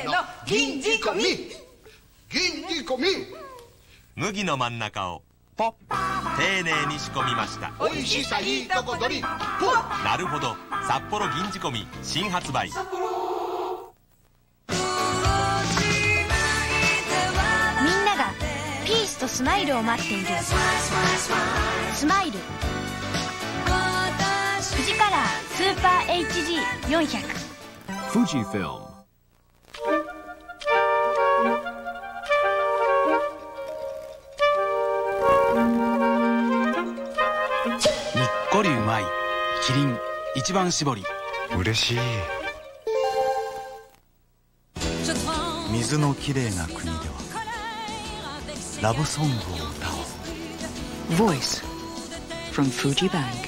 ーの、銀仕込み。 銀仕込み。 麦の真ん中をポッ、丁寧に仕込みました。 おいしさいいとこ取り、ポッ。 なるほど、札幌銀仕込み新発売。 みんながピースとスマイルを待っている。スマイルフジカラースーパー HD400。 富士フィルム。 にっこりうまいキリン一番搾り。 嬉しい。 水のきれいな国ではラブソングを歌おう。 Voice from Fuji Bank。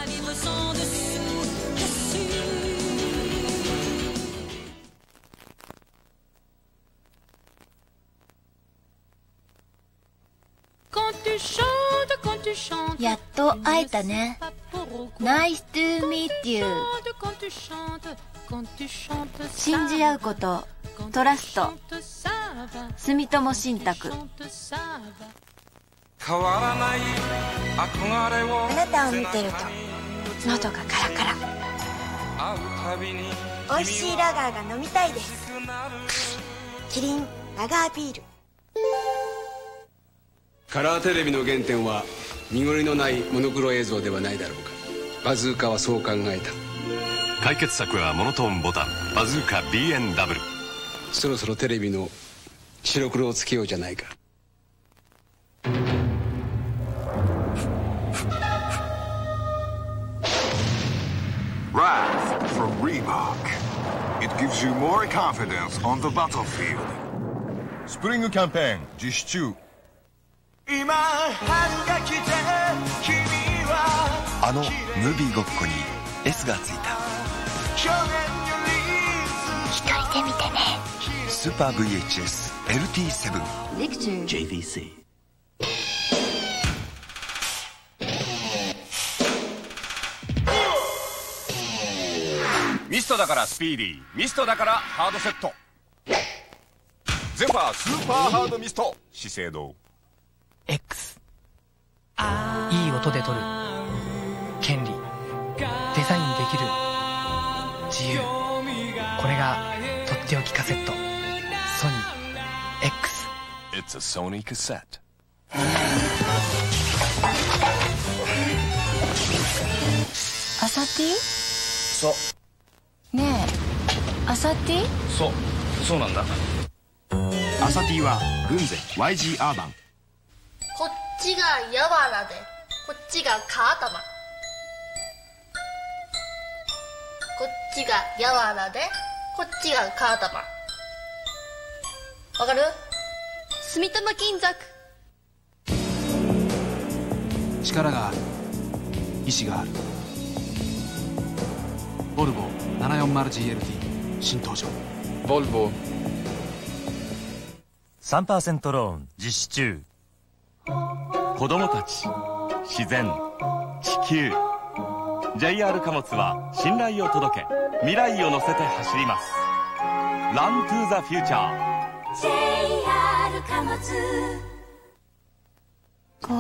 やっと会えたね。Nice to meet you。 信じ合うこと、トラスト、住友信託。 あなたを見てると喉がカラカラ。美味しいラガーが飲みたいです。キリンラガービール。 カラーテレビの原点は濁りのないモノクロ映像ではないだろうか。バズーカはそう考えた。 解決策はモノトーンボタンバズーカ BNW。 そろそろテレビの白黒をつけようじゃないか。 Wrath from Reebok. It gives you more confidence on the battlefield. スプリングキャンペーン実施中。 今春が来て君はあのムービーごっこに S がついた。 一人で見てね。 スーパー VHS LT7 JVC。 ミストだからスピーディー、ミストだからハードセット。ゼファースーパーハードミスト資生堂。 X。 いい音で撮る権利、デザインできる自由。これがとっておきカセット、ソニー X。 It's a Sony cassette。 アサティ？ そうねえ、アサティ？ そうなんだ。 アサティはグンゼ YG アーバン。 こっちがやわらで、こっちがカータマ。こっちがやわらで、こっちがカータマ。わかる？住友金属。 力がある、意志がある。ボルボ 740GLT 新登場。 ボルボ 3% ローン実施中。子供たち、自然、地球。 JR 貨物は信頼を届け、未来を乗せて走ります。 Run to the future。 JR 貨物。極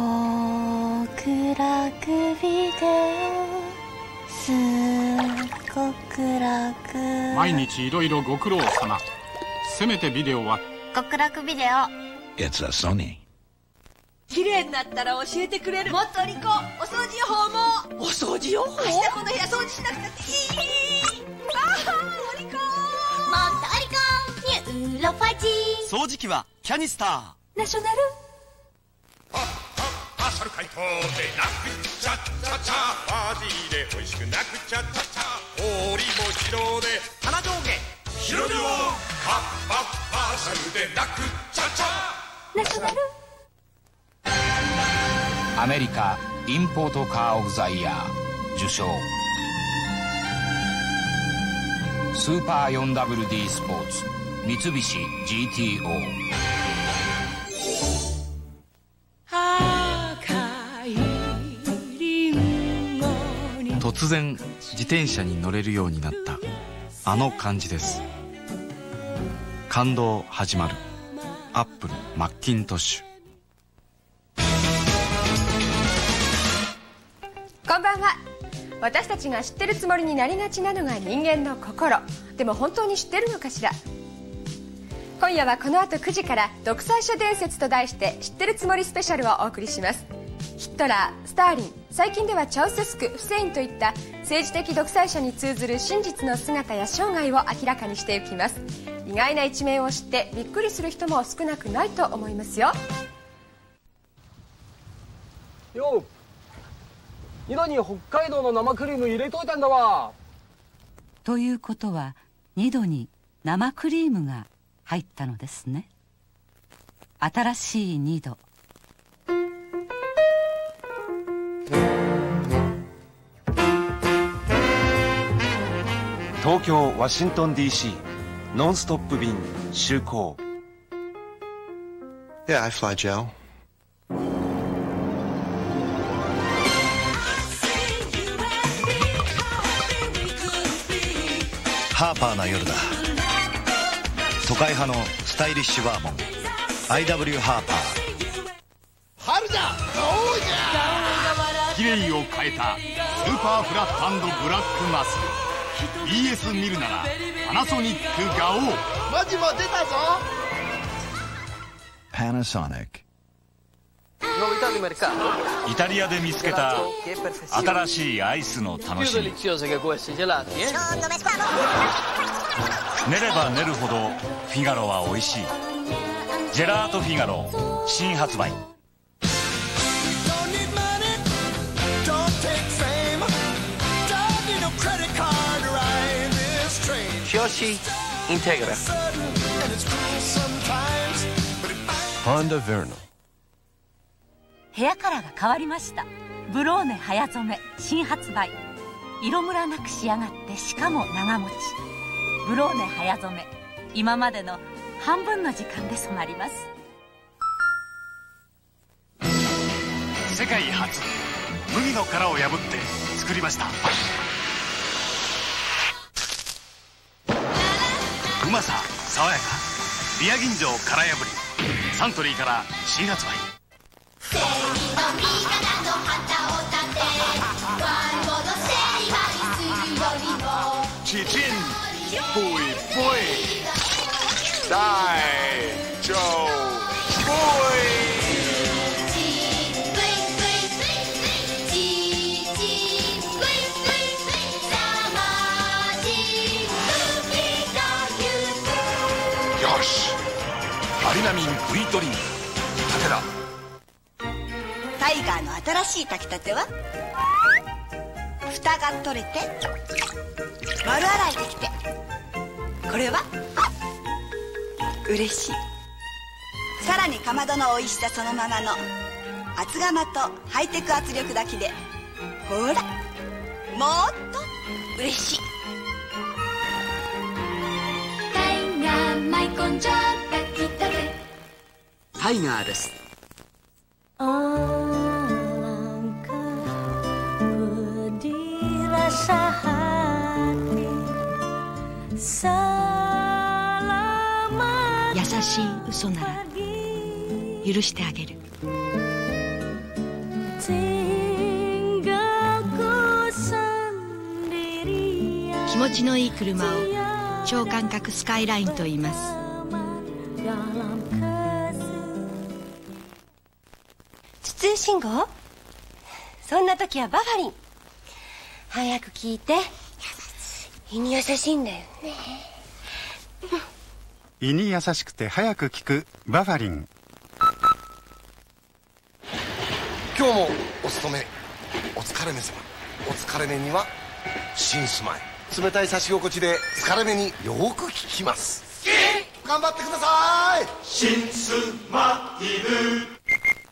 楽ビデオ、すっごく楽。 毎日いろいろご苦労様。せめてビデオは極楽ビデオ。 It's a Sony。 綺麗になったら教えてくれる。もっとリコ、お掃除予報も。お掃除予報？明日この部屋掃除しなくたっていい。ああ、おリコ。もっとおリコ、ニューロファジー。 掃除機はキャニスター。 ナショナル。 パーサル解凍でなくちゃっちゃちゃ、ファジーで美味しくなくちゃっちゃちゃ、氷も自動で棚上下広々、パーサルでなくちゃちゃ。 ナショナル。 アメリカインポートカーオブザイヤー受賞。スーパー 4WD スポーツ三菱 GTO。 突然自転車に乗れるようになったあの感じです。 感動始まる。アップルマッキントッシュ。 こんばんは。私たちが知ってるつもりになりがちなのが人間の心。でも本当に知ってるのかしら。今夜はこの後9時から独裁者伝説と題して知ってるつもりスペシャルをお送りします。ヒットラー、スターリン、最近ではチャウセスク、フセインといった政治的独裁者に通ずる真実の姿や生涯を明らかにしていきます。意外な一面を知ってびっくりする人も少なくないと思いますよ。 よう、2度に北海道の生クリーム入れといたんだわ。 ということは2度に生クリームが入ったのですね。新しい2度。 東京ワシントン DC ノンストップ便就航。 Yeah, I fly Joe. ハーパーな夜だ。都会派のスタイリッシュバーモン IW ハーパー。 春だ、おうじゃ。 キレイを変えたスーパーフラット&ブラックマス。 BS 見るならパナソニックガオー。 文字も出たぞ。 Panasonic。 イタリアで見つけた新しいアイスの楽しみ。練れば練るほどフィガロは美味しい。ジェラートフィガロ新発売。 Kyoshi Integra Honda Verno。 ヘアカラーが変わりました。ブローネ早染め新発売。色ムラなく仕上がってしかも長持ち。ブローネ早染め、今までの半分の時間で染まります。 世界初麦の殻を破って作りました。うまさ爽やかビア吟醸殻破り。サントリーから新発売。チチンボイボイ大丈ボイ。よし、アリナミン V ドリンク武田。 タイガーの新しい炊きたては蓋が取れて丸洗いできて、これは嬉しい。さらにかまどの美味しさそのままの厚釜とハイテク圧力炊きで、ほらもっと嬉しい。 タイガーマイコンジャー炊きたて。 タイガーです。 優しい嘘なら許してあげる。気持ちのいい車を超感覚スカイラインと言います。 普通信号？そんな時はバファリン。早く聞いて。胃に優しいんだよね。 胃に優しくて早く効くバファリン。 今日もお勤めお疲れ目様。お疲れ目には新スマイル。冷たい差し心地で疲れ目によく効きます。頑張ってください。新スマイル。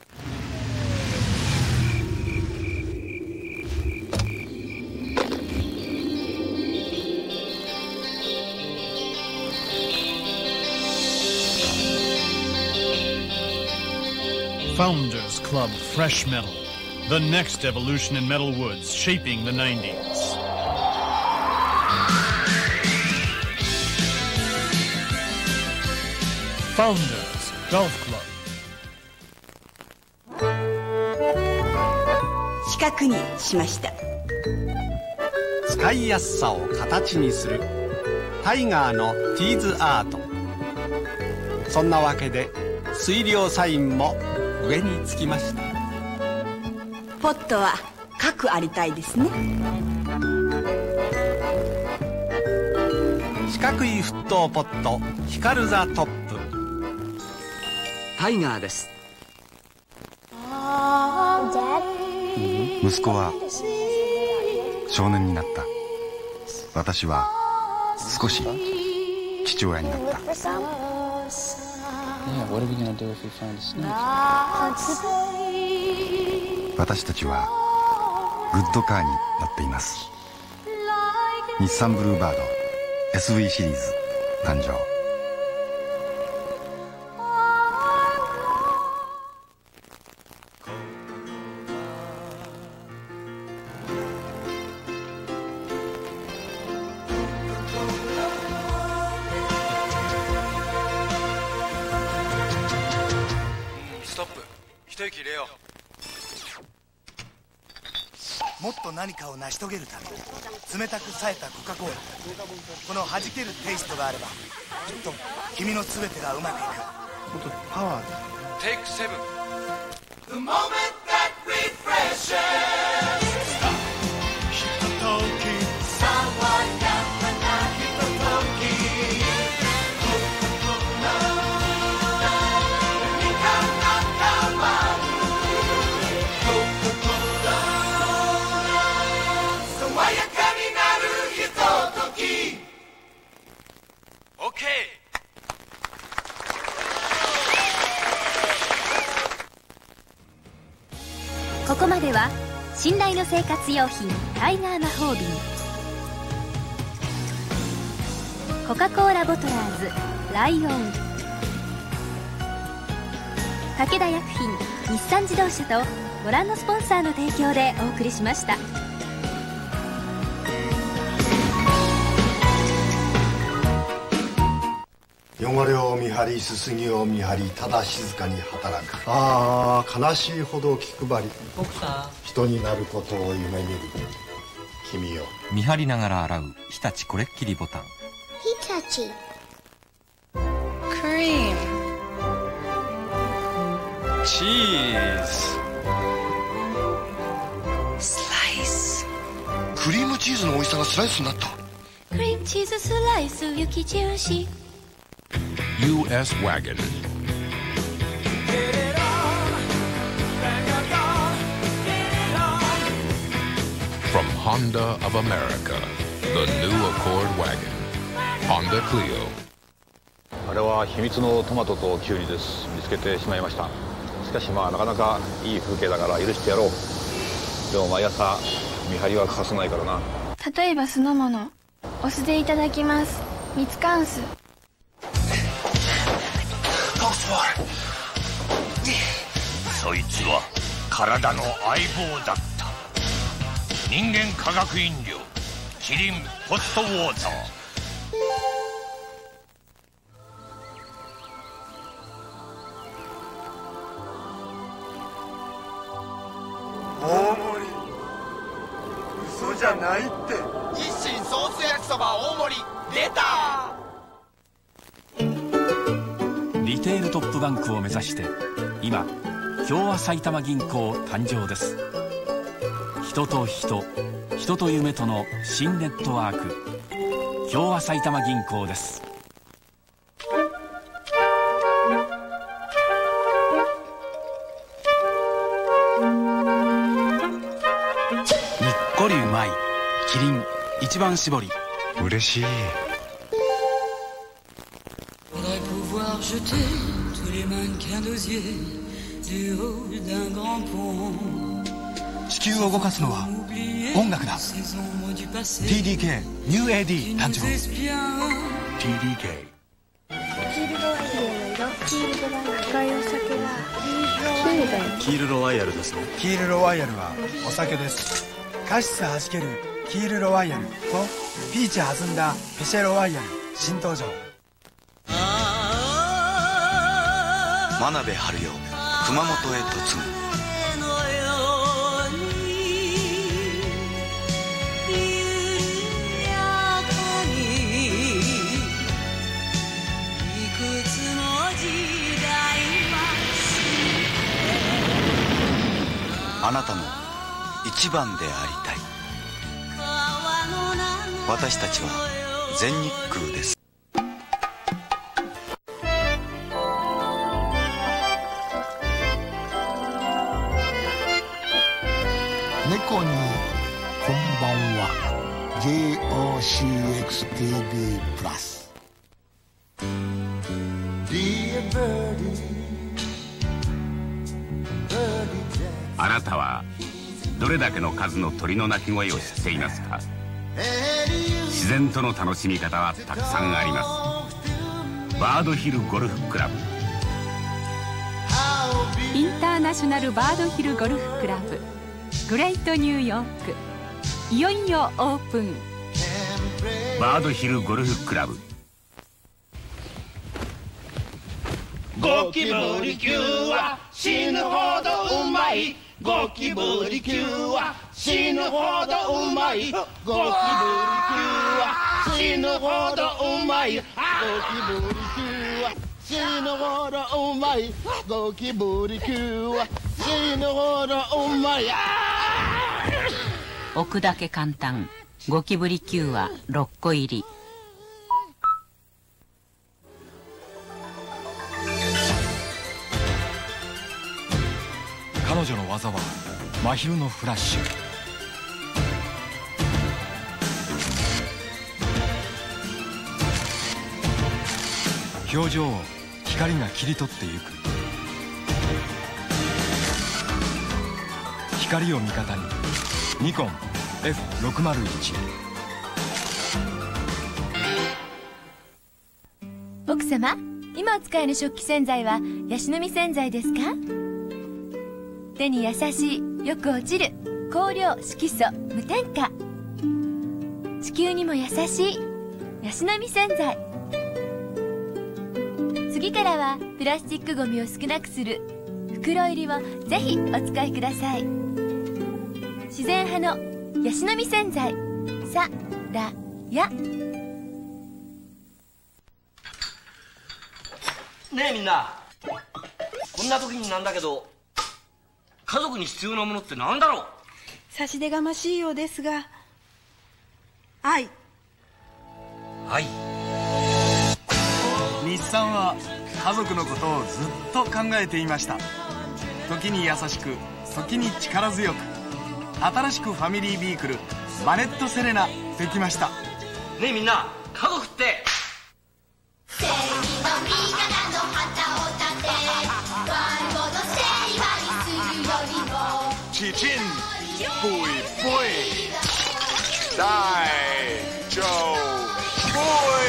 Founders Club Fresh Metal, the next evolution in metal woods shaping the 90s. Founders Golf Club。 四角にしました。 使いやすさを形にするタイガーのティーズアート。そんなわけで水量サインも上につきました。 ポットは角ありたいですね。 四角い沸騰ポット光るザトップ。 タイガーです。 息子は少年になった。私は少し父親になった。私たちはグッドカーに乗っています。日産ブルーバード SV シリーズ誕生。 ストップ。一息入れよう。もっと何かを成し遂げるために冷たく冴えたコカ・コーラ、この弾けるテイストがあればきっと君の全てがうまくいく。もっとパワーで。 テイク7。 The moment that refreshes. Hitotoki. Sawaya na hitotoki. Coca-Cola. Nika ga kawaru. Coca-Cola. Sawayaka ni naru hitotoki. OK。 ここまでは信頼の生活用品タイガー魔法瓶、コカ・コーラボトラーズライオン、武田薬品、日産自動車とご覧のスポンサーの提供でお送りしました。 汚れを見張り、すすぎを見張り、ただ静かに働く。ああ、悲しいほど気配り。 奥さん、 人になることを夢見る君よ。 見張りながら洗う日立これっきりボタン。 日立クリーム、チーズ、 スライス。クリームチーズの美味しさがスライスになった。 クリームチーズスライス雪印。 US Wagon. From Honda of America, the new Accord Wagon. Honda Clio. あれは秘密のトマトとキュウリです。見つけてしまいました。しかしまあなかなかいい風景だから許してやろう。でも毎朝見張りは欠かせないからな。 例えば酢の物、お酢でいただきます。蜜柑酢。 そいつは体の相棒だった。人間化学飲料キリンホットウォーター。 大盛り嘘じゃないって。日清ソース焼きそば大盛り出た。 リテールトップバンクを目指して今共和埼玉銀行誕生です。人と人、人と夢との新ネットワーク、共和埼玉銀行です。 にっこりうまいキリン一番搾り。 嬉しい。 地球を動かすのは音楽だ。 TDK ニュー AD 誕生。 TDK キールロワイヤルですね。 キールロワイヤルはお酒です。カシスはじけるキールロワイヤルとピーチ弾んだペシェロワイヤル新登場。 真鍋春代熊本へ嫁ぐ。あなたの一番でありたい。私たちは全日空です。 猫にこんばんは。 JOCXTV プラス。 あなたはどれだけの数の鳥の鳴き声を知っていますか？自然との楽しみ方はたくさんあります。バードヒルゴルフクラブ。 インターナショナルバードヒルゴルフクラブグレートニューヨーク、いよいよオープン。 バードヒルゴルフクラブ。 ゴキブリ級は死ぬほどうまい。ゴキブリ級は死ぬほどうまい。ゴキブリ級は死ぬほどうまい。ゴキブリ級は死ぬほどうまい。ゴキブリ級は死ぬほどうまい。 置くだけ簡単。ゴキブリ球は6個入り。 彼女の技は真昼のフラッシュ。表情を光が切り取ってゆく。光を味方にニコン F601。 奥様、今お使いの食器洗剤はヤシの実洗剤ですか？手に優しい、よく落ちる、香料、色素、無添加。地球にも優しいヤシの実洗剤。次からはプラスチックごみを少なくする袋入りをぜひお使いください。自然派のヤシの実洗剤サラヤ。 ねえみんな、こんな時になんだけど家族に必要なものって何だろう？ 差し出がましいようですが、愛。 日産は家族のことをずっと考えていました。時に優しく、時に力強く、新しくファミリービークルバネットセレナできました。 ねえみんな、家族って正義の味方の旗を立て、悪者成敗するよりもチチンボイボイ大丈ボイ。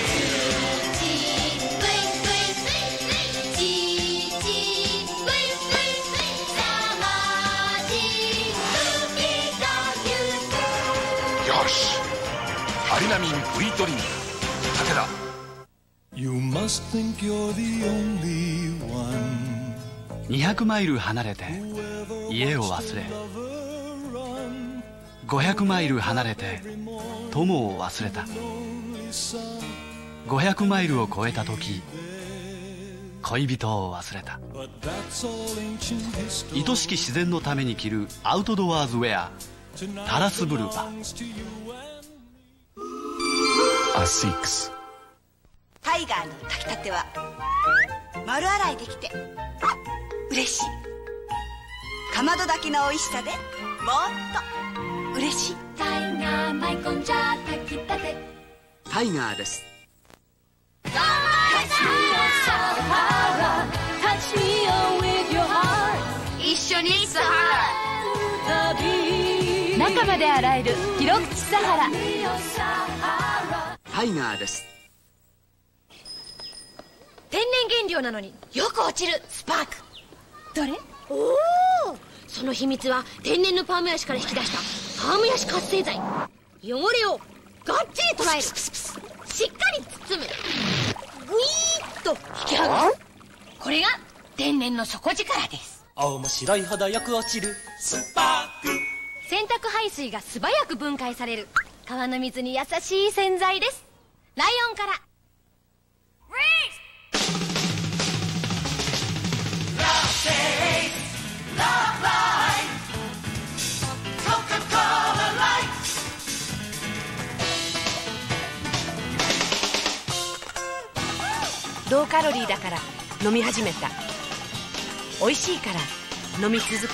アリナミン V ドリンク武田。 You must think you're the only one. 200マイル離れて家を忘れ、500マイル離れて友を忘れた。500マイルを超えた時、恋人を忘れた。愛しき自然のために着るアウトドアーズウェア、タラスブルバ。 ASICS。タイガーの炊きたては丸洗いできて嬉しい。かまど炊きの美味しさでもっと嬉しい。タイガーマイコンジャー炊きたて。 タイガーです。 一緒にサハラ。 中まで洗える広口サハラ。 タイガーです。 天然原料なのによく落ちるスパーク。どれ？おお、その秘密は天然のパームヤシから引き出したパームヤシ活性剤。汚れをがっちり捉える。しっかり包む。グイーッと引き剥がす。これが天然の底力です。 面白いほどよく落ちるスパーク。 洗濯排水が素早く分解される川の水に優しい洗剤です。ライオンから。 ローカロリーだから飲み始めた。美味しいから飲み続けた。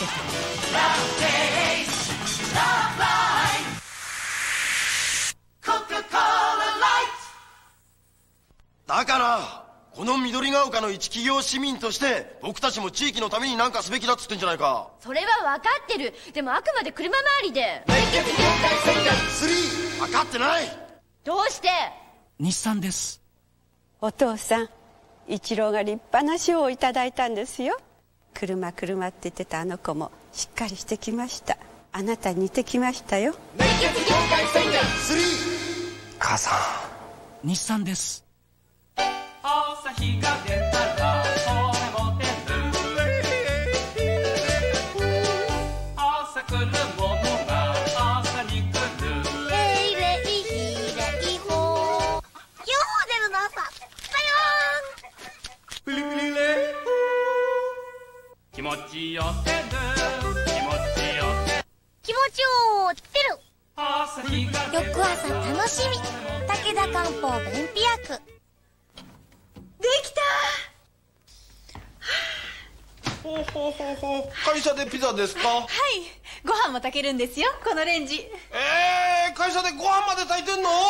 だからこの緑が丘の一企業市民として僕たちも地域のために何かすべきだっつってんじゃないか。 それは分かってる。でもあくまで車周りで。 連結業界戦略3。分かってない。 どうして？ 日産です。 お父さん、一郎が立派な賞をいただいたんですよ。車って言ってたあの子もしっかりしてきました。あなたに似てきましたよ。 連結業界戦略3。 母さん。日産です。 朝日が出たらそれも出る。朝来るものが朝に来る。 レイレイヒレイホー。よう出るの朝。 プリプリレ気持ちよせる。気持ちよせ。 気持ちよ出る。 朝日が出た翌朝楽しみ。武田漢方便秘薬。 できた。 ほうほうほうほう。会社でピザですか？ はい、ご飯も炊けるんですよ、このレンジ。 会社でご飯まで炊いてんの？はい。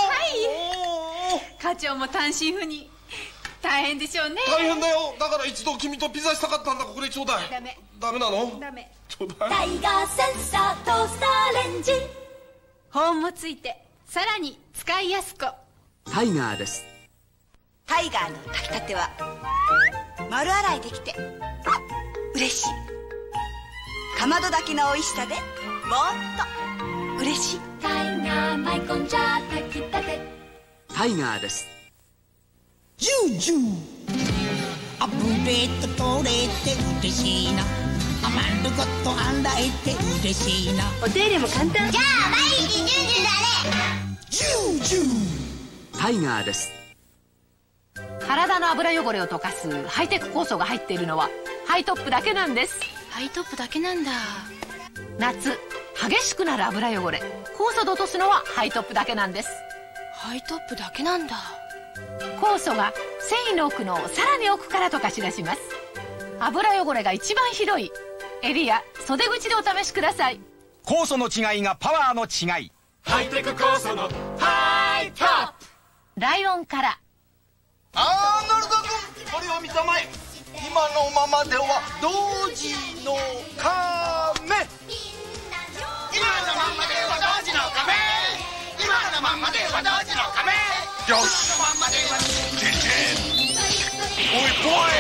課長も単身赴任。大変でしょうね。 大変だよ。だから一度君とピザしたかったんだ。これちょうだい。ダメなの？ ダメ。 ちょうだい。 タイガーセンサートースターレンジ。保温もついてさらに使いやすく。 タイガーです。 タイガーの炊きたては丸洗いできて嬉しい。かまど炊きの美味しさでもっと嬉しい。 タイガーマイコンジャー炊きたて。 タイガーです。 ジュージューアップデート取れて嬉しいな。余ること洗えて嬉しいな。 お手入れも簡単。 じゃあ毎日ジュージューだね。 ジュージュータイガーです。 体の油汚れを溶かすハイテク酵素が入っているのはハイトップだけなんです。 ハイトップだけなんだ。 夏激しくなる油汚れ酵素で落とすのはハイトップだけなんです。 ハイトップだけなんだ。 酵素が繊維の奥のさらに奥から溶かし出します。油汚れが一番広い襟や袖口でお試しください。 酵素の違いがパワーの違い。 ハイテク酵素のハイトップ。 ライオンから。 アーノルド君、これを見たまえ。今のままでは同時のカメ。 今のまんまでは同時のカメ。今のまんまでは同時のカメ。 よし。 今のまんまではてんてん。ぽいぽい。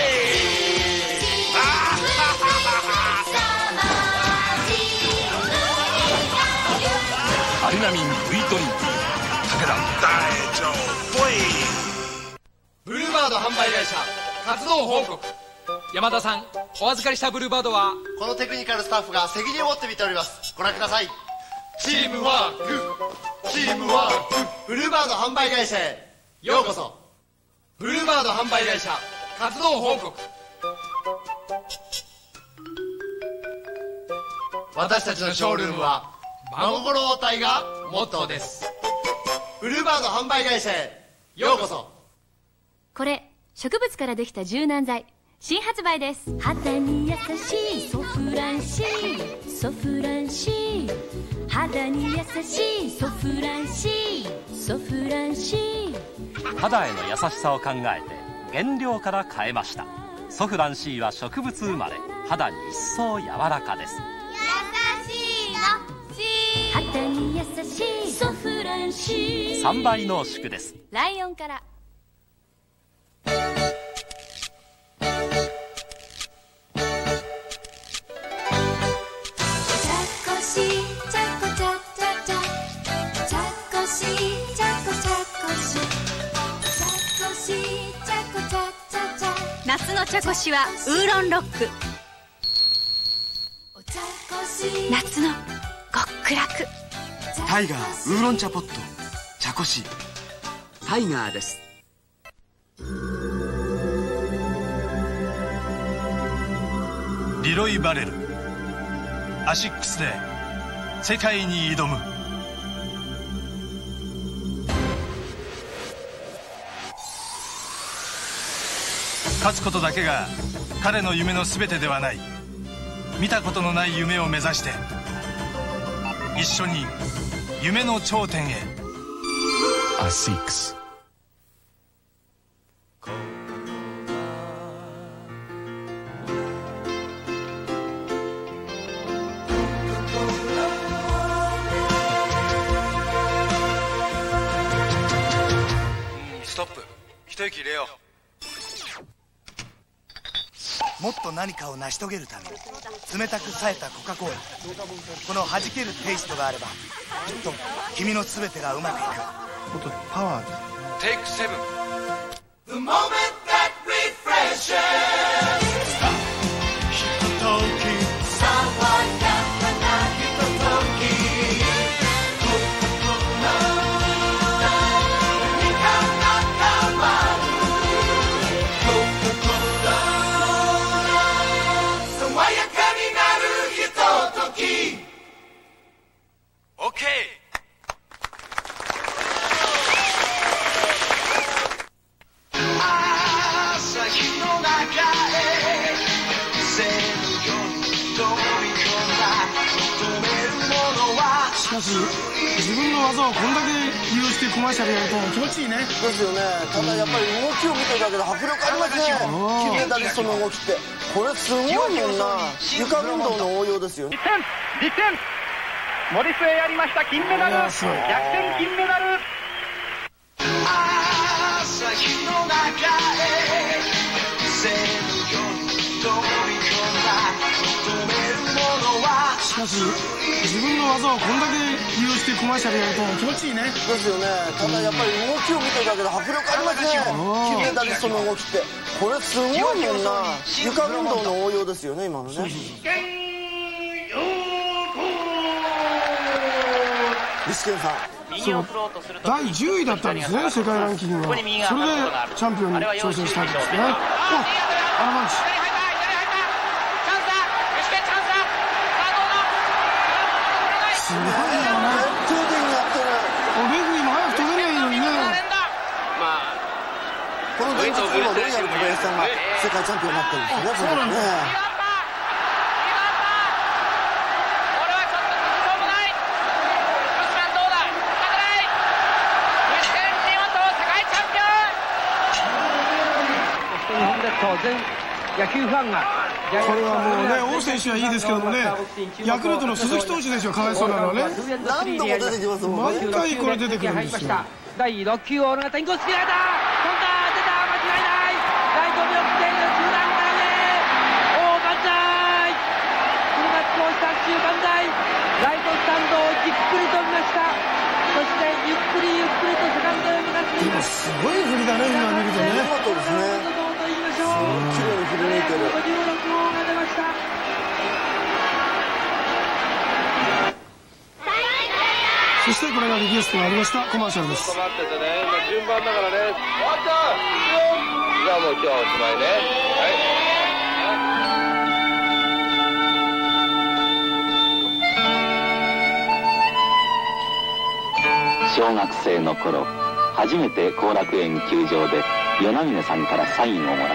アリナミン V トニック。武田大丈夫。 ブルーバード販売会社活動報告。山田さん、お預かりしたブルーバードはこのテクニカルスタッフが責任を持って見ております。ご覧ください。 チームワーク。 チームワーク。ブルーバード販売会社へようこそ。 ブルーバード販売会社活動報告。 私たちのショールームは真心応対がモットーです。 ブルーバード販売会社へようこそ。 これ植物からできた柔軟剤新発売です。肌に優しいソフランシー、ソフランシー。肌に優しいソフランシー、ソフランシー。 肌への優しさを考えて原料から変えました。ソフランシーは植物生まれ、肌に一層柔らかです。 優しいのシー。 肌に優しいソフランシー。 3倍濃縮です。 ライオンから。 夏の茶こしはウーロンロック。夏の極楽。 タイガーウーロン茶ポット茶こしタイガーです。 リロイ・バレル、アシックスで世界に挑む。勝つことだけが彼の夢の全てではない。見たことのない夢を目指して一緒に夢の頂点へ。 アシックス。 ストップ。一息入れよう。 もっと何かを成し遂げるために冷たく冴えたコカ・コーラ、この弾けるテイストがあればきっと君の全てがうまくいく。もっとパワーで。 テイク7。 The moment that refreshes ひととき爽やかなひとときコカ・コーラ何かが変わるコカ・コーラ爽やかになるひととき。 OK。 しかし自分の技をこんだけ利用してコマーシャルやると気持ちいいね。 ですよね。ただやっぱり動きを見てるだけで迫力ありますね。金メダリストの動きってこれすごいもんな。床運動の応用ですよね。 立点森末やりました。金メダル。逆転金メダル。 朝日の中へ線路に飛び込んだ止めるものは。 しかし自分の技をこんだけ利用してコマーシャルやると気持ちいいね。 ですよね。ただやっぱり動きを見てるだけで迫力ありますね。金メダリストの動きってこれすごいもんな。床運動の応用ですよね今のね。リスケンさん、 そう第10位だったんですね、世界ランキングは。それでチャンピオンに挑戦したんですね。お、アラマンチ。すごいよね。 頂点になってる。 レフリーも早く止めりゃいいのにね。 この現実にもロイヤル小林さんが世界チャンピオンになってるんですよね。 そうなんですね。 野球ファンがこれはもうね、王選手はいいですけどもね、ヤクルトの鈴木投手ですよ、かわいそうなのはね。 何度も出てきますもんね。 毎回これ出てくるんですよ。 第6球を折り方インコース切られた。飛んだ、出た、間違いない。ライト見送っている。中段からね。おー、万歳。車高3周万歳。ライトスタンドをじっくり飛びました。そしてゆっくりゆっくりとセカンドへ向かっています。 すごい振りだね、今見るとね。 見事ですね。綺麗に振り抜いてる。 56号が出ました。 そしてこれがリクエストがありましたコマーシャルです。 待っててね、今順番だからね。終わった。じゃあもう今日はおしまいね。 はい。小学生の頃、初めて後楽園球場で与那嶺さんからサインをもらった。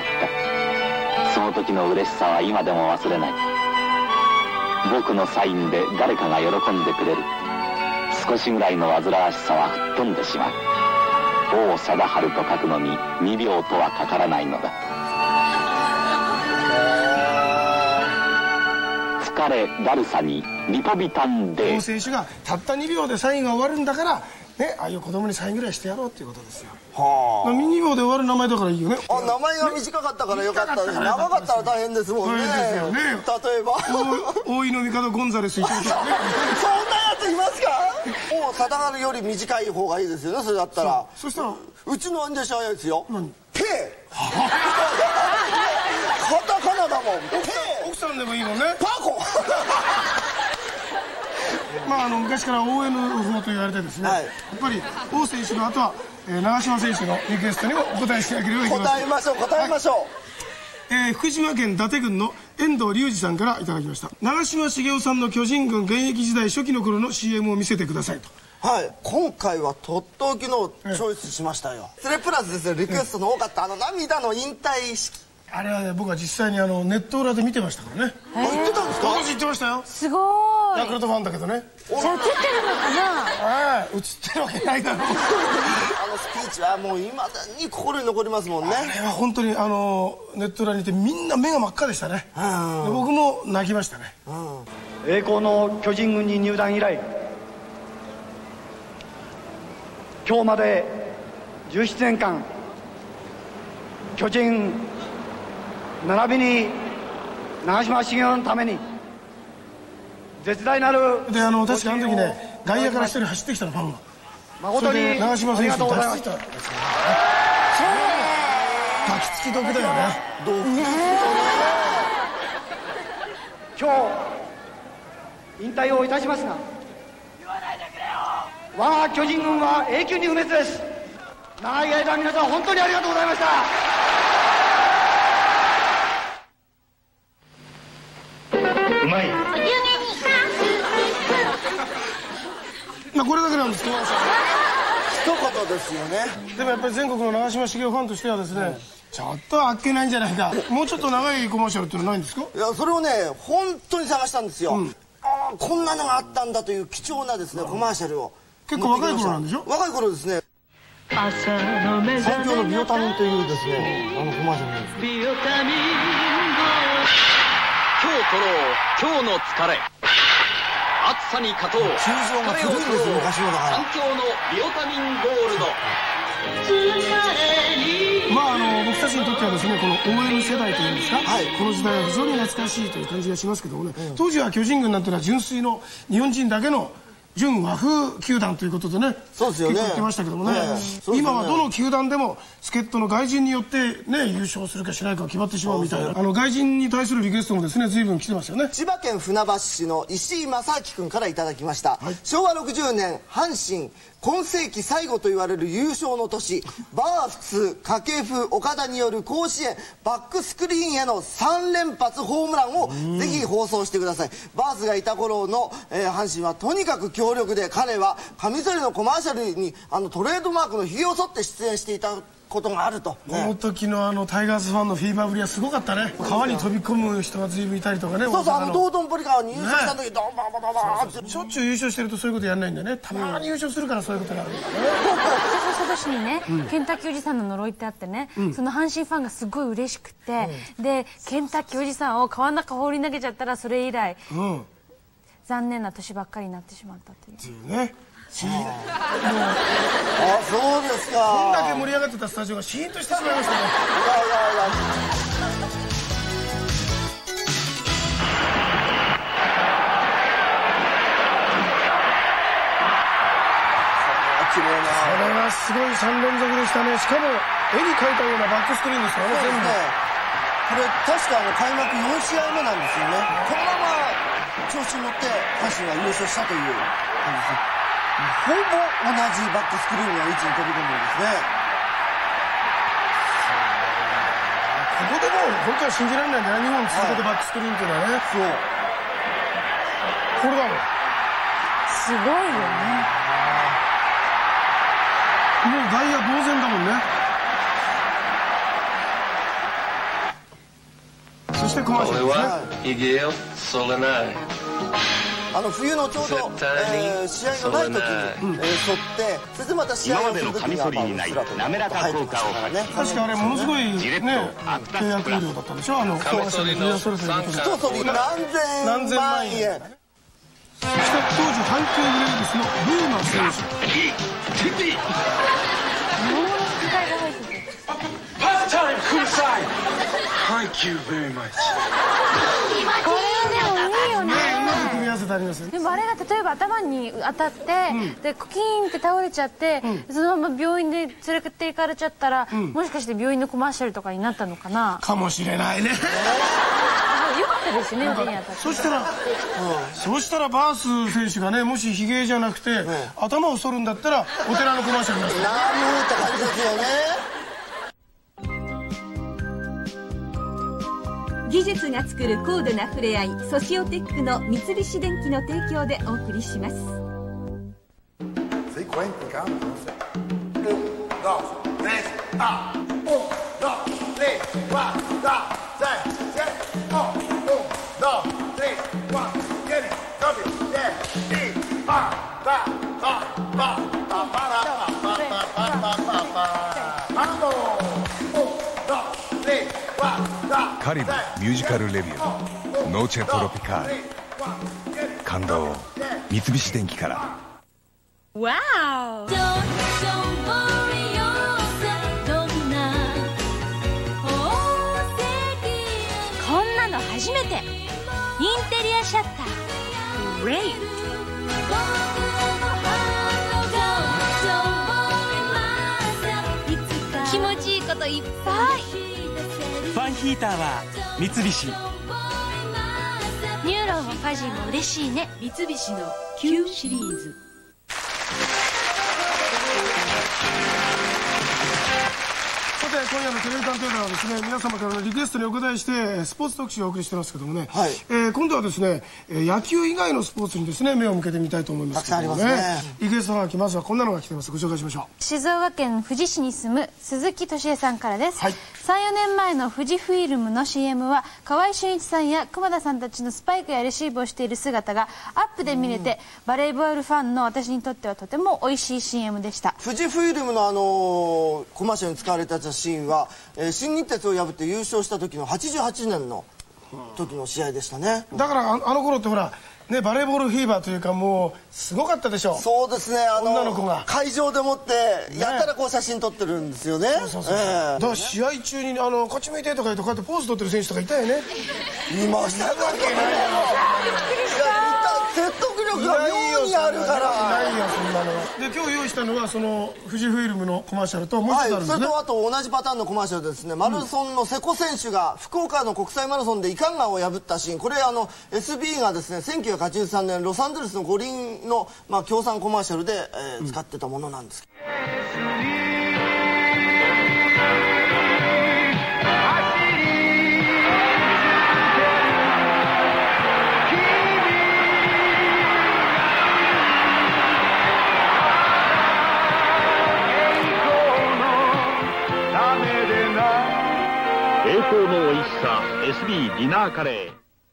その時の嬉しさは今でも忘れない。僕のサインで誰かが喜んでくれる。少しぐらいの煩わしさは吹っ飛んでしまう。王貞治と書くのに2秒とはかからないのだ。疲れだるさにリポビタンデー。 王選手がたった2秒でサインが終わるんだからね、ああいう子供にサインぐらいしてやろうっていうことですよ。はあ。2秒で終わる名前だからいいよね。 あ、名前が短かったからよかったです。長かったら大変ですもんね。ですよね。例えば大井の帝ゴンザレスいたね。 そんなやついますか？王貞治より短い方がいいですよね。それだったら。 そしたらうちのアンデシャーやつよ。ペー。 ンでもいいもんね。 パコ昔から ON 法と言われてですね、やっぱり王選手の後は長嶋選手のリクエストにもお答えしなければいけません。 答えましょう。 福島県伊達郡の遠藤隆二さんからいただきました。長嶋茂雄さんの巨人軍現役時代初期の頃の CM を見せてくださいと。 はい、今回はとっておきのをチョイスしましたよ。それプラスですね、リクエストの多かった涙の引退式。あれはね、僕は実際にネット裏で見てましたからね。 言ってたんですか？ 私言ってましたよ。 すごい。 ヤクルトファンだけどね。 じゃあ映ってるのかな？ 映ってるわけないだろう。 スピーチはもう未だに心に残りますもんね。 あれは本当にネット裏にいてみんな目が真っ赤でしたね。僕も泣きましたね。 栄光の巨人軍に入団以来、今日まで17年間、巨人並びに長嶋茂雄のために絶大なるで確かあの時ね、外野から一人走ってきたの、ファンが。 誠に長嶋選手に抱きついたんですよね。抱きつき時だよね。 今日引退をいたしますが、我が巨人軍は永久に不滅です。長い間皆さん本当にありがとうございました。 うまい。 これだけなんですけど、 一言ですよね。 でもやっぱり全国の長嶋茂雄ファンとしてはですね、ちょっとあっけないんじゃないか、もうちょっと長いコマーシャルっていうのはないんですか？ いや、それをね本当に探したんですよ。こんなのがあったんだという貴重なですねコマーシャルを。 結構若い頃なんでしょ？ 若い頃ですね。最強のビオタミンというですねコマーシャルなんです。 今日取ろう今日の疲れ、暑さに勝とう球場が古いんですよ、昔のだから。 環境のビオタミンゴールド。 僕たちにとってはですね、この ON 世代というんですか、この時代は非常に懐かしいという感じがしますけどもね、当時は巨人軍なんていうのは純粋の日本人だけの純和風球団ということでね、 そうですよね、 結構言ってましたけどもね、今はどの球団でも助っ人の外人によってね、優勝するかしないか決まってしまうみたいな、外人に対するリクエストもですね、随分来てますよね。 千葉県船橋市の石井正明君からいただきました。昭和60年阪神今世紀最後と言われる優勝の年、バース掛布岡田による甲子園バックスクリーンへの3連発ホームランをぜひ放送してください。バースがいた頃の、阪神はとにかく強力で、彼はカミソリのコマーシャルにトレードマークのひげを剃って出演していたことがあると。 この時のタイガースファンのフィーバーぶりはすごかったね。川に飛び込む人が随分いたりとかね。 そうそう、道頓堀川に優勝した時ドンバンバンバンバンって。 しょっちゅう優勝してるとそういうことやんないんだよね。たまに優勝するからそういうことがあるんだよね。 今年にね、ケンタッキーおじさんの呪いってあってね、その阪神ファンがすごい嬉しくて、でケンタッキーおじさんを川の中放り投げちゃったら、それ以来残念な年ばっかりになってしまったというね。 そうですか。 こんだけ盛り上がってたスタジオがシーンとしてしまいましたね。これはすごい3連続でしたね。しかも絵に描いたようなバックスクリーンですからね、全部。 これ確か開幕4試合目なんですよね。このまま調子に乗って阪神は優勝したという感じです。ほぼ同じバックスクリーンの位置に飛び込んでるんですね。 ここでも本当は信じられないんだよね、2本続けてバックスクリーンっていうのはね。 そう。 これだもん。 すごいよね。 もう外野同然だもんね。そしてコマーシャルですね。 イゲヨソレナイ。 冬のちょうど、試合のない時に、沿って、そしてまた試合をする時には滑らか効果を発揮。 確かあれものすごいね、契約料だったんでしょ、コマーシャルのそれぞれの一つ何千万円。 そして当時阪急ブレーブスのブーマー選手。 パスタイムください。 Thank you very much。 これはでもいいよね。 組み合わせてあります。 でもあれが例えば頭に当たって、でコキーンって倒れちゃって、そのまま病院で連れて行かれちゃったら、もしかして病院のコマーシャルとかになったのかな。 かもしれないね。 よかったったですね、腕に当たって。 そしたらバース選手がね、もしひげじゃなくて頭を剃るんだったらお寺のコマーシャルになって。 なるって感じですよね。 技術が作る高度な触れ合い、ソシオテックの三菱電機の提供でお送りします。 カリブミュージカルレビューノーチェトロピカール感動を三菱電機から。 わお、 こんなの初めて。インテリアシャッターグレイ。気持ちいいこといっぱい。 ファンヒーターは三菱。 ニューロンもファジーも嬉しいね。 三菱の Q シリーズ。 さて、今夜のテレビ探偵団はですね、皆様からのリクエストにお答えしてスポーツ特集をお送りしてますけどもね、今度はですね、野球以外のスポーツにですね、目を向けてみたいと思いますけどもね。たくさんありますね。リクエストはがき、まずはこんなのが来てます。ご紹介しましょう。 静岡県富士市に住む鈴木俊恵さんからです。3、4年前の富士フイルムの CM は河合俊一さんや熊田さんたちのスパイクやレシーブをしている姿がアップで見れて、バレーボールファンの私にとってはとても美味しい CM でした。 富士フイルムのコマーシャルに使われたシーンは、新日鉄を破って優勝した時の88年の時の試合でしたね。 だからあの頃ってほらね、バレーボールフィーバーというか、もうすごかったでしょ。 そうですね、 女の子が会場でもってやったらこう写真撮ってるんですよね。 だから試合中にこっち向いてとか言うとこうやってポーズ撮ってる選手とかいたよね。 いました。びっくりした。説得力が妙にあるから。 ないよそんなの。で、今日用意したのはその富士フイルムのコマーシャルともう一つあるんですね。 それとあと同じパターンのコマーシャルでですね、マラソンの瀬古選手が福岡の国際マラソンでイカンガンを破ったシーン、これSB がですね、1983年ロサンゼルスの五輪の協賛コマーシャルで使ってたものなんです。 栄光の美味しさ SB ディナーカレー。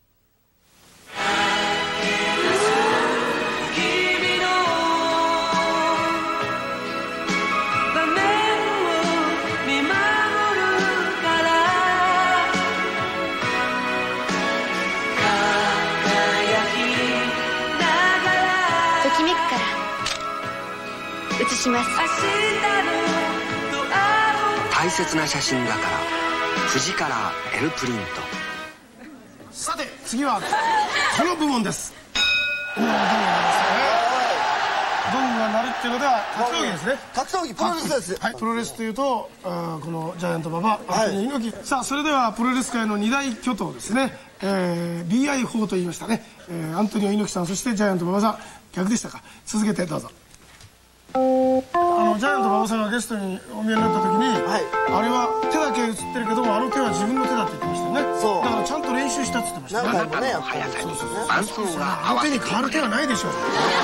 ときめくから写します。 大切な写真だから富士カラー L プリント。 さて次はこの部門です。ゴングが鳴るっていうことは格闘技ですね。 格闘技、プロレスです。 はい、プロレスというとこのジャイアント馬場、アントニオ猪木。さあ、それではプロレス界の二大巨頭ですね、BI 法と言いましたね、アントニオ猪木さん、そしてジャイアント馬場さん。逆でしたか。続けてどうぞ。ジャイアント馬場さんがゲストにお見えになった時に、あれは手だけ映ってるけども、あの手は自分の手だって言ってましたよね。だからちゃんと練習したって言ってましたね。 あなたの速さに伴奏があの手に変わる手はないでしょう。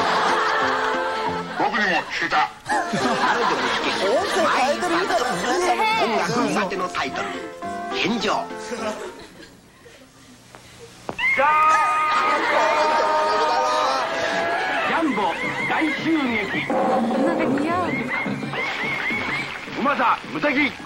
僕にも聞いた。 音声変えてるみたいですね。 音楽苦手のタイトル返上。 ジャンボ大襲撃。 なんか似合う。 うまさ無敵。 日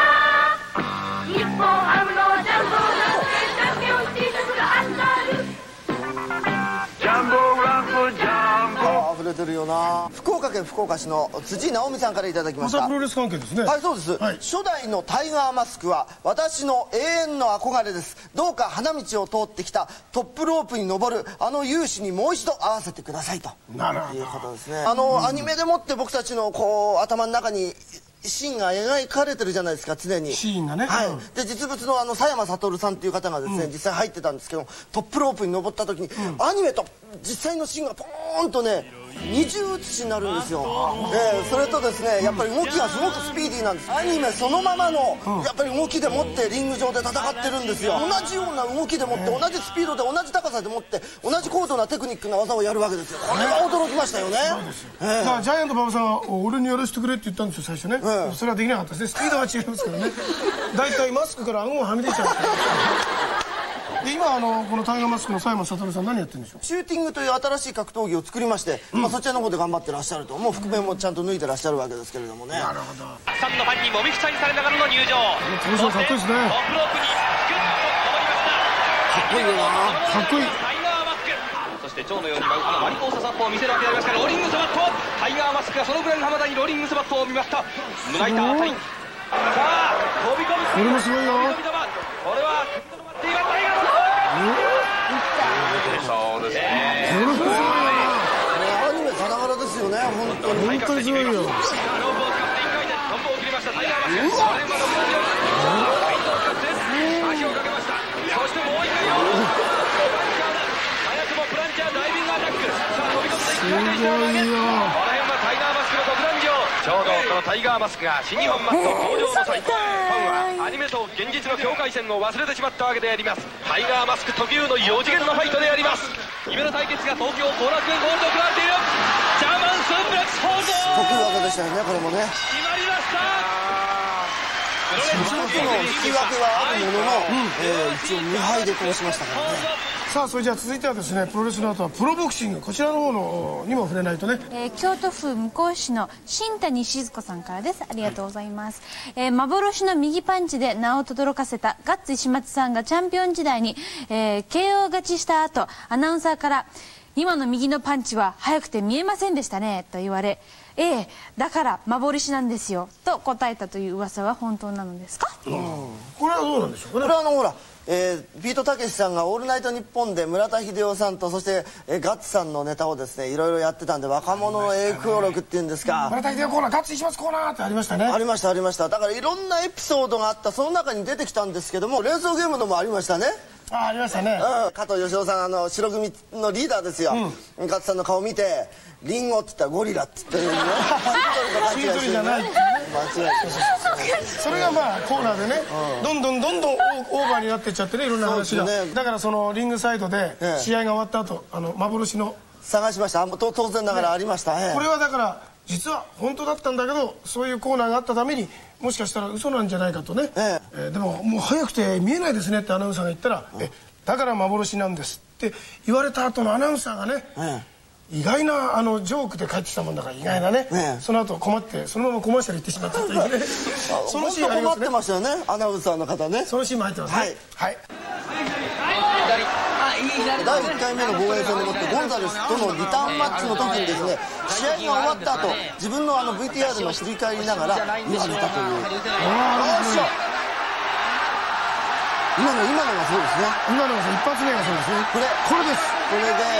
本ハムのジャンボチャンピオン T シャツがある。 ジャンボランプジャンボ。 溢れてるよな。福岡県福岡市の辻直美さんからいただきました。 またプロレス関係ですね。 はい、そうです。初代のタイガーマスクは私の永遠の憧れです。どうか花道を通ってきたトップロープに登るあの勇士にもう一度会わせてくださいということですね。アニメでもって僕たちのこう頭の中にシーンが描かれてるじゃないですか、常に。 シーンがね。 はい。で、実物の佐山悟さんっていう方がですね、実際入ってたんですけど、トップロープに登った時に、アニメと実際のシーンがポーンとね、二重写しになるんですよ。それとですね、やっぱり動きがすごくスピーディーなんです。アニメそのままのやっぱり動きでもってリング上で戦ってるんですよ。同じような動きでもって、同じスピードで同じ高さでもって同じ高度なテクニックな技をやるわけですよ。これは驚きましたよね。 さあジャイアント馬場さんは俺にやらせてくれって言ったんですよ、最初ね。それはできなかったですね。スピードは違いますけどね。大体マスクから顎がはみ出ちゃう。で今このタイガーマスクの佐山悟さん何やってるんでしょう。 シューティングという新しい格闘技を作りまして、そちらの方で頑張ってらっしゃると。もう覆面もちゃんと脱いでらっしゃるわけですけれどもね。 なるほど。 たくさんのファンにもみくちゃにされながらの入場。 登場かっこいいですね。 トップロープにかっこいいよな。かっこいい。 タイガーマスク。そして蝶のように舞うマリコーササップを見せるわけでありますが、ローリングスバット。タイガーマスクがそのぐらいの浜田にローリングスバットを見ました。胸板あたり。さあ飛び込む。 これもすごいよ。 これはタイガーマスク。 そうですね。 アニメさながらですよね、本当に。 本当にすごいよ。 ロープを使って1回でトンボを切りましたタイガーマスク。それまで同じようにフェイントを使って足をかけました。そしてもう一回よ。早くもプランチャーダイビングアタック。さあ飛び込んでいく。 すごいよ。 これがタイガーマスクの独壇場。ちょうどこのタイガーマスクが新日本マスク登場の際、ファンはアニメと現実の境界線を忘れてしまったわけであります。タイガーマスク特有の4次元のファイトであります。夢の対決が東京後楽園ホールで行われている。ジャーマンスープレックスホールド。 得意技でしたよね、これもね。 決まりました。 一つの引き分けはあるものの、一応2敗で通しましたからね。 さあそれじゃあ続いてはですね、プロレスの後はプロボクシング、こちらの方のにも触れないとね。 京都府向日市の新谷静子さんからです。ありがとうございます。幻の右パンチで名を轟かせたガッツ石松さんがチャンピオン時代に、KO 勝ちした後、アナウンサーから「今の右のパンチは速くて見えませんでしたね」と言われ、だから幻なんですよと答えたという噂は本当なのですか？ これはどうなんでしょうかね。 これはほら、ビートたけしさんが「オールナイトニッポン」で村田秀夫さんとそして、ガッツさんのネタをですねいろいろやってたんで、若者の影響力っていうんですか、 村田秀夫コーナー、ガッツ石松コーナーってありましたね。 ありましたありました。だからいろんなエピソードがあった、その中に出てきたんですけども、連想ゲームのもありましたね。 ありましたね。 加藤義雄さん、白組のリーダーですよ。ガッツさんの顔見て「リンゴ」って言ったら「ゴリラ」って言ってるね。 しりとりじゃないっていうね。 間違えた。 それがまあコーナーでね、どんどんオーバーになってっちゃってね、いろんな話が。だからそのリングサイドで試合が終わった後、幻の探しました。当然ながらありました。 これはだから実は本当だったんだけど、そういうコーナーがあったためにもしかしたら嘘なんじゃないかとね。でももう早くて見えないですねってアナウンサーが言ったら「だから幻なんです」って言われた後のアナウンサーがね、意外なジョークで帰ってきたもんだから、意外なね、その後困ってそのままコマーシャル行ってしまったというね。 そのシーン困ってましたよね、アナウンサーの方ね。 そのシーンも入ってますね。はい。 第1回目の防衛戦でもってゴンザレスとのリターンマッチの時にですね、試合が終わった後自分のVTR の振り返りながら見られたという。今のがそうですね。 今のが一発目がそうですね。これです。 これで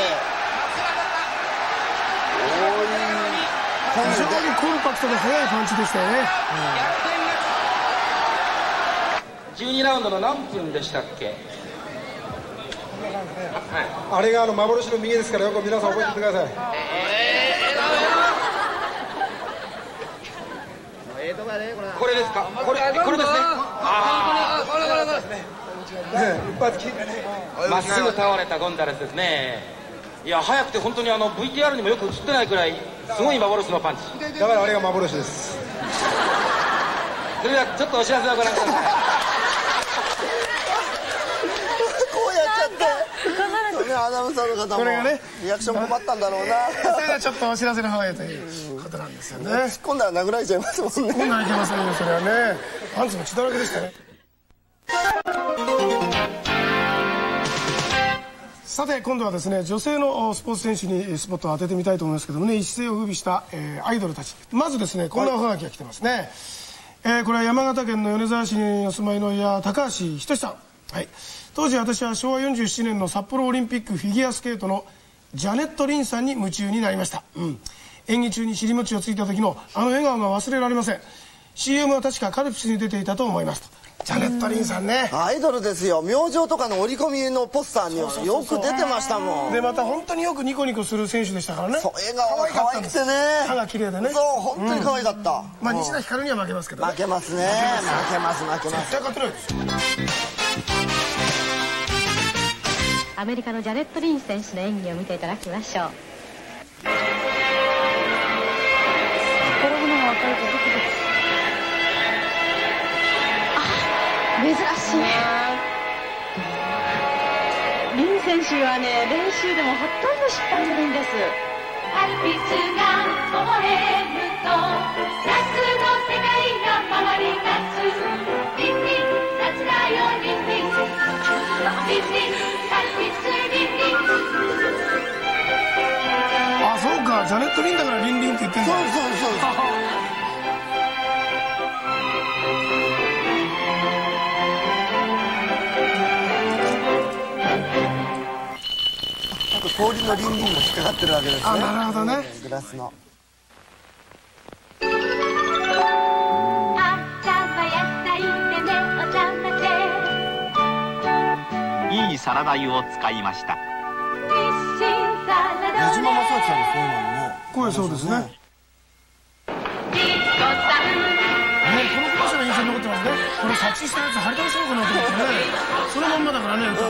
非常にコンパクトで速いパンチでしたよね。 12ラウンドの何分でしたっけ？ あれが幻の右ですから、よく皆さん覚えておいてください。 これですか？これですね。 一発切ってね。 まっすぐ倒れたゴンザレスですね。いや、速くて本当にVTR にもよく映ってないくらいすごい幻のパンチ。 だからあれが幻です。 それではちょっとお知らせをご覧ください。 こうやっちゃってアナウンサーの方もリアクション困ったんだろうな。 それではちょっとお知らせの方へということなんですよね。 突っ込んだら殴られちゃいますもんね。 突っ込んだらいけませんよ、それはね。パンツも血だらけでしたね。さて今度はですね、女性のスポーツ選手にスポットを当ててみたいと思いますけどもね、一世を風靡した、アイドルたち。まずですね、こんなおはがきが来てますね。これは山形県の米沢市にお住まいの高橋仁さん。はい。当時私は昭和47年の札幌オリンピックフィギュアスケートのジャネット・リンさんに夢中になりました。演技中に尻餅をついた時の笑顔が忘れられません。 CM は確かカルピスに出ていたと思いますと。ジャネット・リンさんね、 アイドルですよ。明星とかの折り込みのポスターにはよく出てましたもん。 でまた本当によくニコニコする選手でしたからね。 そう、笑顔が可愛くてね、 歯が綺麗でね。 そう、本当に可愛かった。 まあ西田ひかるには負けますけどね。 負けますね、負けます負けます。 絶対勝てないですよ。 アメリカのジャネット・リン選手の演技を見ていただきましょう。転ぶのが分かるとドキドキ。珍しい。リン選手はね、練習でもほとんど失敗するんです。 カルピスが微笑むと夏の世界が回り出す。リンリン夏だよリンリン、リンリンカルピスリンリン。 あ、そうか、ジャネット・リンだからリンリンって言ってんだ。そうそうそう氷のリンリンも引っかかってるわけですね。 あ、なるほどね。 グラスの。 いいサラダ油を使いました。 矢島正明さんですね、今のね。 声そうですね。このコマーシャル印象に残ってますね。これ作詞したやつ張り倒しようかなと思ってね。そのまんまだからね、歌。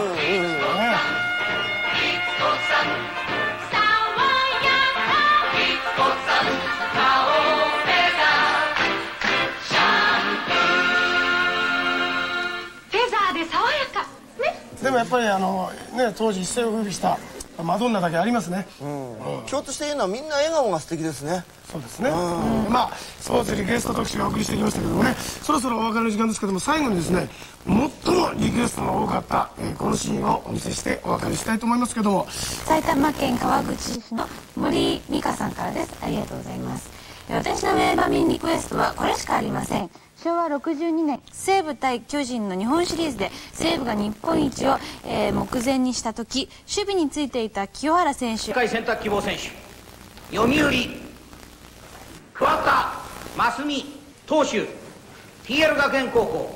でもやっぱり当時一世を風靡したマドンナだけありますね。 共通して言うのはみんな笑顔が素敵ですね。 そうですね。まあスポーツリクエスト特集をお送りしてきましたけどもね、そろそろお別れの時間ですけども、最後にですね、最もリクエストが多かったこのシーンをお見せしてお別れしたいと思いますけども、 埼玉県川口市の森美香さんからです。ありがとうございます。私の名場面リクエストはこれしかありません。昭和62年西武対巨人の日本シリーズで西武が日本一を、目前にした時、守備についていた清原選手、 世界選択希望選手、読売桑田真澄投手 TL 学園高校。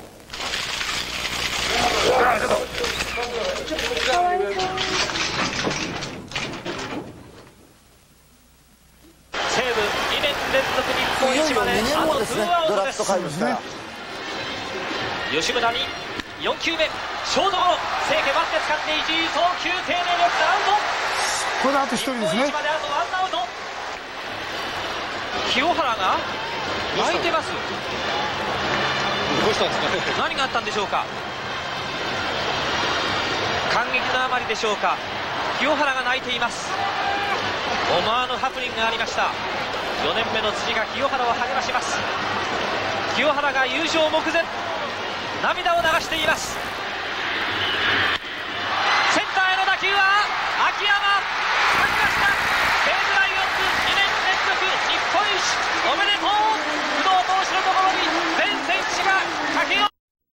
西武2年連続日本一まであと2アウトです。吉村に4球目ショートゴロ、清家バッテ使って一塁送球、丁寧に打ったアウト。 これであと1人ですね。 日本一まであと1アウト。清原が泣いてます。どうしたんですかね。何があったんでしょうか。感激のあまりでしょうか、清原が泣いています。思わぬハプニングがありました。4年目の辻が清原を励まします。清原が優勝目前、涙を流しています。